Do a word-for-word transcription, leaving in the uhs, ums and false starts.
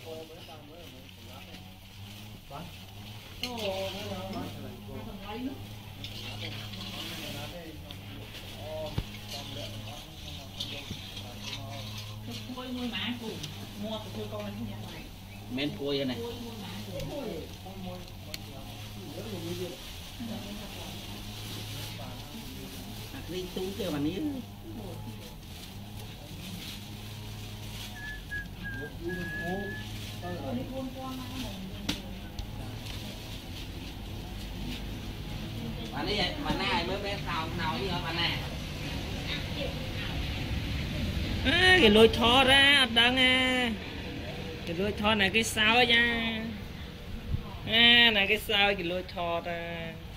men pui này đi tú kêu mà ní bạn ấy vậy bạn này mới bé tàu nào như bạn này à, cái lôi thò ra đang à cái lôi thò này cái sao nha à này cái sao cái lôi thò ra